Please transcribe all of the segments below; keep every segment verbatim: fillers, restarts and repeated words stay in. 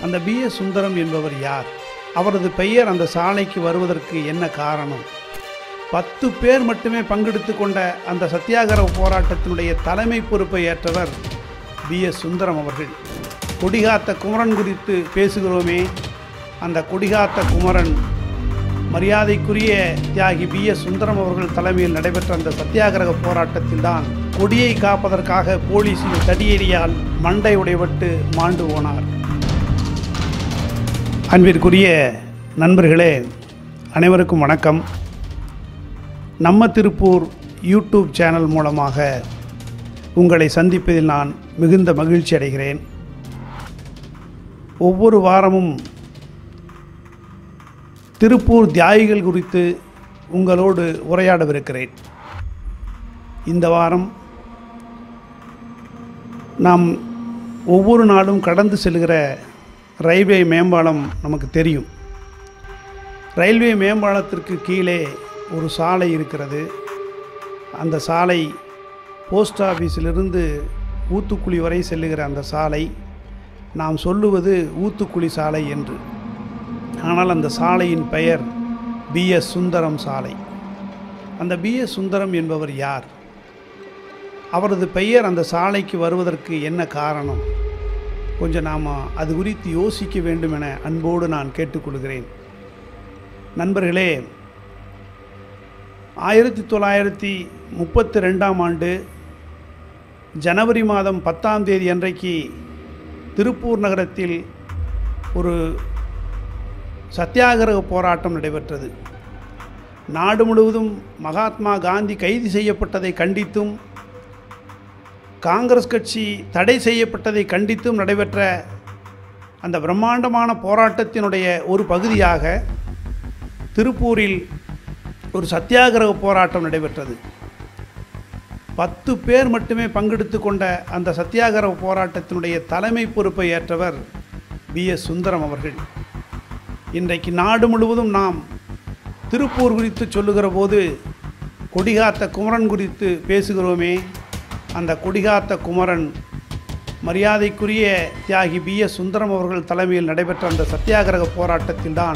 அந்த B S Sundaram என்பவர் யார்? அவரது பெயர் அந்த சாலைக்கு வருவதற்கு என்ன காரணம்? பத்து பேர் மட்டுமே பங்கெடுத்து கொண்ட அந்த சத்தியாகிரக போராட்டத்தினுடைய தலைமை பொறுப்பை ஏற்றவர் பி எஸ் சுந்தரம் அவர்கள். கொடிகாத்த குமரன் குறித்து பேசுகிறோமே, அந்த கொடிகாத்த குமரன் மரியாதைக்குரிய தியாகி பி எஸ் சுந்தரம் அவர்கள் தலைமையில் நடைபெற்ற அந்த சத்தியாகிரக போராட்டத்தில் தான் கொடியை காப்பதற்காக போலீஸின் தடியேறியால் மண்டை உடைபட்டு மாண்டு போனார். அன்பிற்குரிய நண்பர்களே, அனைவருக்கும் வணக்கம். நம்ம திருப்பூர் யூடியூப் சேனல் மூலமாக உங்களை சந்திப்பதில் நான் மிகுந்த மகிழ்ச்சி அடைகிறேன். ஒவ்வொரு வாரமும் திருப்பூர் தியாகிகள் குறித்து உங்களோடு உரையாடவிருக்கிறேன். இந்த வாரம் நாம் ஒவ்வொரு நாளும் கடந்து செல்கிற ரயில்வே மேம்பாலம் நமக்கு தெரியும். ரயில்வே மேம்பாலத்திற்கு கீழே ஒரு சாலை இருக்கிறது. அந்த சாலை போஸ்ட் ஆஃபீஸிலிருந்து ஊத்துக்குளி வரை செல்லுகிற அந்த சாலை நாம் சொல்லுவது ஊத்துக்குளி சாலை என்று. ஆனால் அந்த சாலையின் பெயர் பி எஸ் சுந்தரம் சாலை. அந்த பி எஸ் சுந்தரம் என்பவர் யார்? அவரது பெயர் அந்த சாலைக்கு வருவதற்கு என்ன காரணம்? கொஞ்சம் நாம் அது குறித்து யோசிக்க வேண்டும் என அன்போடு நான் கேட்டுக்கொள்கிறேன். நண்பர்களே, ஆயிரத்தி தொள்ளாயிரத்தி முப்பத்தி ரெண்டாம் ஆண்டு ஜனவரி மாதம் பத்தாம் தேதி அன்றைக்கு திருப்பூர் நகரத்தில் ஒரு சத்தியாகிரக போராட்டம் நடைபெற்றது. நாடு முழுவதும் மகாத்மா காந்தி கைது செய்யப்பட்டதை கண்டித்தும் காங்கிரஸ் கட்சி தடை செய்யப்பட்டதை கண்டித்தும் நடைபெற்ற அந்த பிரம்மாண்டமான போராட்டத்தினுடைய ஒரு பகுதியாக திருப்பூரில் ஒரு சத்தியாகிரக போராட்டம் நடைபெற்றது. பத்து பேர் மட்டுமே பங்கெடுத்து கொண்ட அந்த சத்தியாகிரக போராட்டத்தினுடைய தலைமை பொறுப்பை ஏற்றவர் பி எஸ் சுந்தரம் அவர்கள். இன்றைக்கு நாடு முழுவதும் நாம் திருப்பூர் குறித்து சொல்லுகிற போது கொடிகாத்த குமரன் குறித்து பேசுகிறோமே, அந்த கொடிகாத்த குமரன் மரியாதைக்குரிய தியாகி பி எஸ் சுந்தரம் அவர்கள் தலைமையில் நடைபெற்ற அந்த சத்தியாகிரக போராட்டத்தில் தான்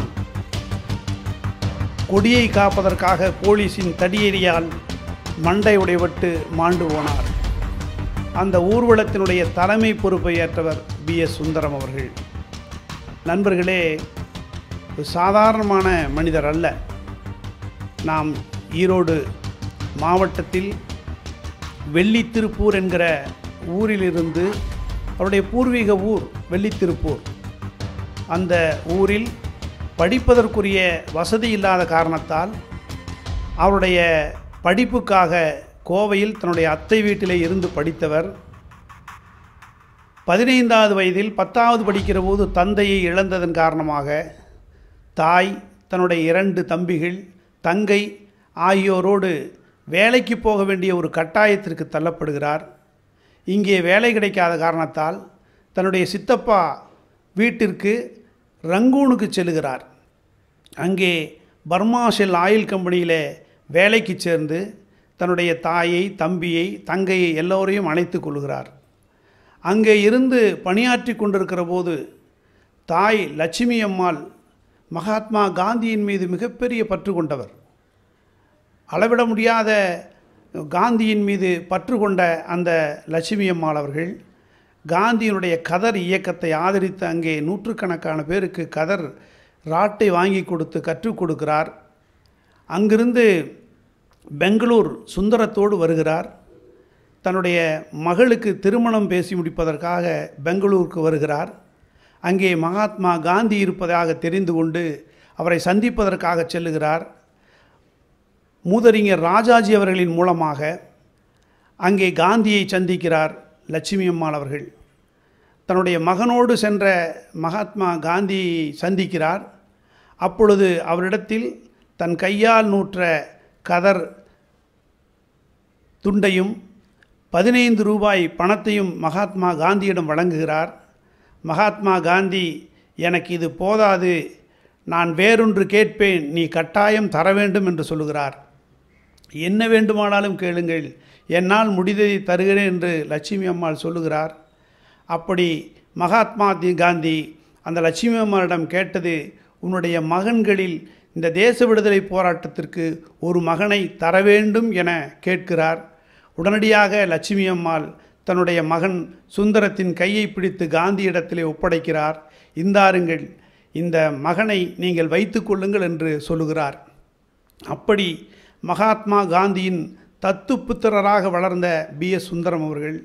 கொடியை காப்பதற்காக போலீஸின் தடியேறியால் மண்டை உடைபட்டு மாண்டு போனார். அந்த ஊர்வலத்தினுடைய தலைமை பொறுப்பை ஏற்றவர் பி எஸ் சுந்தரம் அவர்கள். நண்பர்களே, சாதாரணமான மனிதர் அல்ல. நாம் ஈரோடு மாவட்டத்தில் வெள்ளித்திருப்பூர் என்கிற ஊரிலிருந்து, அவருடைய பூர்வீக ஊர் வெள்ளித்திருப்பூர், அந்த ஊரில் படிப்பதற்குரிய வசதி இல்லாத காரணத்தால் அவருடைய படிப்புக்காக கோவையில் தன்னுடைய அத்தை வீட்டிலே இருந்து படித்தவர். பதினைந்தாவது வயதில் பத்தாவது படிக்கிற போது தந்தையை இழந்ததன் காரணமாக தாய், தன்னுடைய இரண்டு தம்பிகள், தங்கை ஆகியோரோடு வேலைக்கு போக வேண்டிய ஒரு கட்டாயத்திற்கு தள்ளப்படுகிறார். இங்கே வேலை கிடைக்காத காரணத்தால் தன்னுடைய சித்தப்பா வீட்டிற்கு ரங்கூனுக்கு செல்கிறார். அங்கே பர்மா ஷெல் ஆயில் கம்பெனியில் வேலைக்கு சேர்ந்து தன்னுடைய தாயை, தம்பியை, தங்கையை எல்லோரையும் அழைத்து கொள்கிறார். அங்கே இருந்து பணியாற்றி கொண்டிருக்கிற போது தாய் லட்சுமி அம்மாள் மகாத்மா காந்தியின் மீது மிகப்பெரிய பற்று கொண்டவர். அளவிட முடியாத காந்தியின் மீது பற்று கொண்ட அந்த லட்சுமி அம்மாள் அவர்கள் காந்தியினுடைய கதர் இயக்கத்தை ஆதரித்து அங்கே நூற்றுக்கணக்கான பேருக்கு கதர் ராட்டை வாங்கி கொடுத்து கற்றுக் கொடுக்கிறார். அங்கிருந்து பெங்களூர் சுந்தரத்தோடு வருகிறார். தன்னுடைய மகளுக்கு திருமணம் பேசி முடிப்பதற்காக பெங்களூருக்கு வருகிறார். அங்கே மகாத்மா காந்தி இருப்பதாக தெரிந்து கொண்டு அவரை சந்திப்பதற்காக செல்லுகிறார். மூதறிஞர் ராஜாஜி அவர்களின் மூலமாக அங்கே காந்தியை சந்திக்கிறார் லட்சுமி அம்மாள் அவர்கள். தன்னுடைய மகனோடு சென்ற மகாத்மா காந்தியை சந்திக்கிறார். அப்பொழுது அவரிடத்தில் தன் கையால் நூற்ற கதர் துண்டையும் பதினைந்து ரூபாய் பணத்தையும் மகாத்மா காந்தியிடம் வழங்குகிறார். மகாத்மா காந்தி, எனக்கு இது போதாது, நான் வேறொன்று கேட்பேன், நீ கட்டாயம் தர வேண்டும் என்று சொல்லுகிறார். என்ன வேண்டுமானாலும் கேளுங்கள், என்னால் முடிந்ததை தருகிறேன் என்று லட்சுமி அம்மாள் சொல்லுகிறார். அப்படி மகாத்மா காந்தி அந்த லட்சுமி அம்மாளிடம் கேட்டது, உன்னுடைய மகன்களில் இந்த தேச விடுதலை போராட்டத்திற்கு ஒரு மகனை தர வேண்டும் என கேட்கிறார். உடனடியாக லட்சுமி அம்மாள் தன்னுடைய மகன் சுந்தரத்தின் கையை பிடித்து காந்தியிடத்திலே ஒப்படைக்கிறார். இந்தாருங்கள், இந்த மகனை நீங்கள் வைத்து கொள்ளுங்கள் என்று சொல்லுகிறார். அப்படி மகாத்மா காந்தியின் தத்து புத்திரராக வளர்ந்த பி எஸ் சுந்தரம் அவர்கள்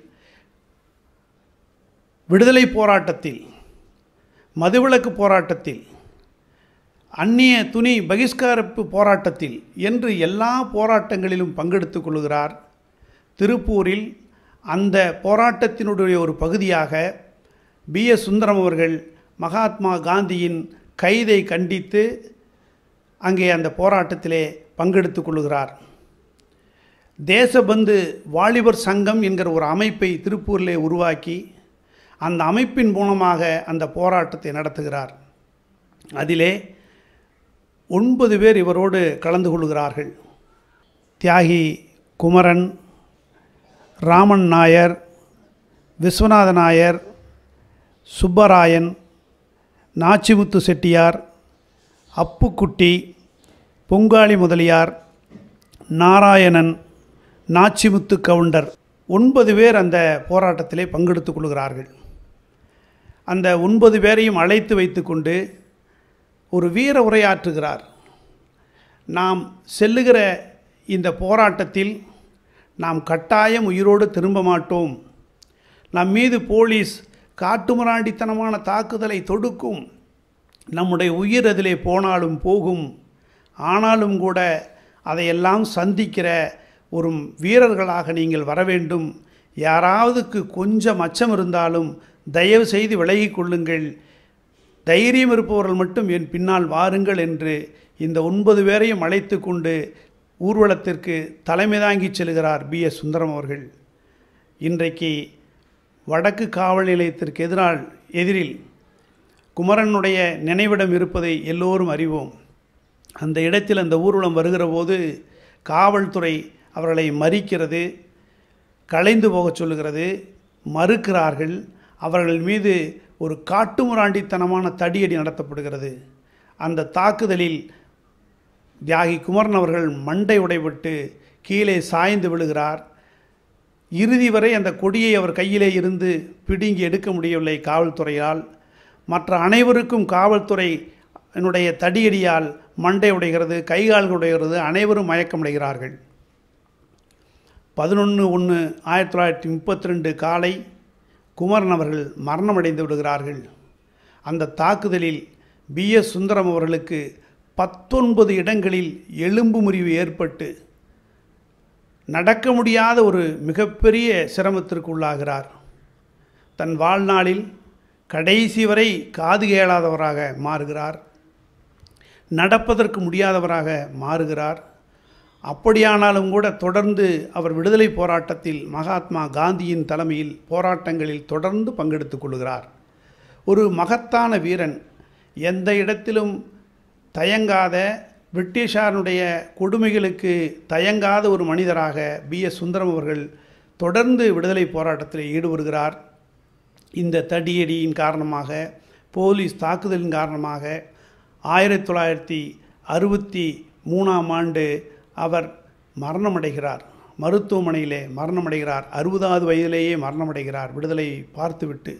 விடுதலை போராட்டத்தில், மதுவிலக்கு போராட்டத்தில், அந்நிய துணி பகிஷ்கரிப்பு போராட்டத்தில் என்று எல்லா போராட்டங்களிலும் பங்கெடுத்து கொள்கிறார். திருப்பூரில் அந்த போராட்டத்தினுடைய ஒரு பகுதியாக பி எஸ் சுந்தரம் அவர்கள் மகாத்மா காந்தியின் கைதை கண்டித்து அங்கே அந்த போராட்டத்திலே பங்கெடுத்து கொள்கிறார். தேசபந்து வாலிபர் சங்கம் என்கிற ஒரு அமைப்பை திருப்பூரிலே உருவாக்கி அந்த அமைப்பின் மூலமாக அந்த போராட்டத்தை நடத்துகிறார். அதிலே ஒன்பது பேர் இவரோடு கலந்து கொள்கிறார்கள். தியாகி குமரன், ராமன் நாயர், விஸ்வநாத நாயர், சுப்பராயன், நாச்சிமுத்து செட்டியார், அப்புக்குட்டி, பொங்காளி முதலியார், நாராயணன், நாச்சிமுத்து கவுண்டர், ஒன்பது பேர் அந்த போராட்டத்திலே பங்கெடுத்துக் கொள்கிறார்கள். அந்த ஒன்பது பேரையும் அழைத்து வைத்து கொண்டு ஒரு வீர உரையாற்றுகிறார். நாம் செல்லுகிற இந்த போராட்டத்தில் நாம் கட்டாயம் உயிரோடு திரும்ப மாட்டோம். நம் மீது போலீஸ் காட்டுமிராண்டித்தனமான தாக்குதலை தொடுக்கும். நம்முடைய உயிர் அதிலே போனாலும் போகும். ஆனாலும் கூட அதையெல்லாம் சந்திக்கிற ஒரு வீரர்களாக நீங்கள் வர வேண்டும். யாராவதுக்கு கொஞ்சம் அச்சம் இருந்தாலும் தயவு செய்து விலகி கொள்ளுங்கள். தைரியம் இருப்பவர்கள் மட்டும் என் பின்னால் வாருங்கள் என்று இந்த ஒன்பது பேரையும் அழைத்து கொண்டு ஊர்வலத்திற்கு தலைமை தாங்கி செல்கிறார் பி எஸ் சுந்தரம் அவர்கள். இன்றைக்கு வடக்கு காவல் நிலையத்திற்கு எதிரால் எதிரில் குமரனுடைய நினைவிடம் இருப்பதை எல்லோரும் அறிவோம். அந்த இடத்தில் அந்த ஊர்வலம் வருகிற போது காவல்துறை அவர்களை மறிக்கிறது, கலைந்து போகச் சொல்லுகிறது, மறுக்கிறார்கள். அவர்கள் மீது ஒரு காட்டுமிராண்டித்தனமான தடியடி நடத்தப்படுகிறது. அந்த தாக்குதலில் தியாகி குமரன் அவர்கள் மண்டை உடைபட்டு கீழே சாய்ந்து விழுகிறார். இறுதி வரை அந்த கொடியை அவர் கையிலே இருந்து பிடுங்கி எடுக்க முடியவில்லை காவல்துறையால். மற்ற அனைவருக்கும் காவல்துறை என்னுடைய தடியடியால் மண்டை உடைகிறது, கைகால்கள் உடைகிறது, அனைவரும் மயக்கமடைகிறார்கள். பதினொன்று ஒன்று ஆயிரத்தி தொள்ளாயிரத்தி முப்பத்தி ரெண்டு காலை குமரன் அவர்கள் மரணமடைந்து விடுகிறார்கள். அந்த தாக்குதலில் பி எஸ் சுந்தரம் அவர்களுக்கு பத்தொன்பது இடங்களில் எலும்பு முறிவு ஏற்பட்டு நடக்க முடியாத ஒரு மிகப்பெரிய சிரமத்திற்கு உள்ளாகிறார். தன் வாழ்நாளில் கடைசி வரை காது கேளாதவராக மாறுகிறார், நடப்பதற்கு முடியாதவராக மாறுகிறார். அப்படியானாலும் கூட தொடர்ந்து அவர் விடுதலை போராட்டத்தில் மகாத்மா காந்தியின் தலைமையில் போராட்டங்களில் தொடர்ந்து பங்கெடுத்து கொள்கிறார். ஒரு மகத்தான வீரன், எந்த இடத்திலும் தயங்காத, பிரிட்டிஷாருடைய கொடுமைகளுக்கு தயங்காத ஒரு மனிதராக பி எஸ் சுந்தரம் அவர்கள் தொடர்ந்து விடுதலை போராட்டத்தில் ஈடுபடுகிறார். இந்த தடியடியின் காரணமாக, போலீஸ் தாக்குதலின் காரணமாக ஆயிரத்தி தொள்ளாயிரத்தி அறுபத்தி மூணாம் ஆண்டு அவர் மரணமடைகிறார். மருத்துவமனையிலே மரணமடைகிறார். அறுபதாவது வயதிலேயே மரணமடைகிறார் விடுதலை பார்த்துவிட்டு.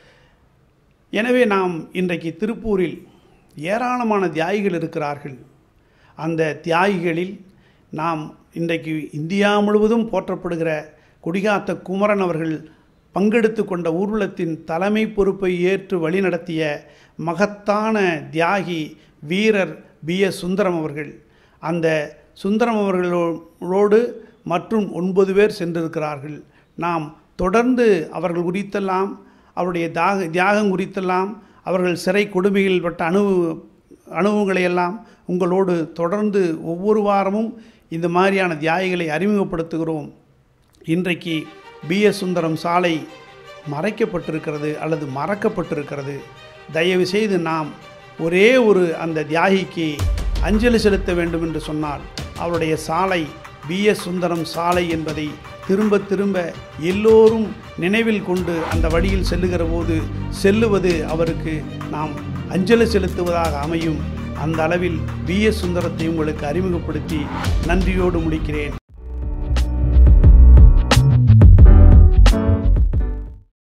எனவே நாம் இன்றைக்கு திருப்பூரில் ஏராளமான தியாகிகள் இருக்கிறார்கள். அந்த தியாகிகளில் நாம் இன்றைக்கு இந்தியா முழுவதும் போற்றப்படுகிற கொடிகாத்த குமரன் அவர்கள் பங்கெடுத்து கொண்ட ஊர்வலத்தின் தலைமை பொறுப்பை ஏற்று வழிநடத்திய மகத்தான தியாகி வீரர் பி எஸ் சுந்தரம் அவர்கள். அந்த சுந்தரம் அவர்களோடு மற்றும் ஒன்பது பேர் சென்றிருக்கிறார்கள். நாம் தொடர்ந்து அவர்கள் குறித்தெல்லாம், அவருடைய தாக தியாகம் குறித்தெல்லாம், அவர்கள் சிறை கொடுமையில் பட்ட அனு அனுபவங்களையெல்லாம் உங்களோடு தொடர்ந்து ஒவ்வொரு வாரமும் இந்த மாதிரியான தியாகிகளை அறிமுகப்படுத்துகிறோம். இன்றைக்கு பி எஸ் சுந்தரம் சாலை மறைக்கப்பட்டிருக்கிறது அல்லது மறக்கப்பட்டிருக்கிறது. தயவு செய்து நாம் ஒரே ஒரு அந்த தியாகிக்கு அஞ்சலி செலுத்த வேண்டும் என்று சொன்னால் அவருடைய சாலை பி எஸ் சுந்தரம் சாலை என்பதை திரும்ப திரும்ப எல்லோரும் நினைவில் கொண்டு அந்த வழியில் செல்லுகிற போது செல்லுவது அவருக்கு நாம் அஞ்சலி செலுத்துவதாக அமையும். அந்த அளவில் வி எஸ் சுந்தரத்தை உங்களுக்கு அறிமுகப்படுத்தி நன்றியோடு முடிக்கிறேன்.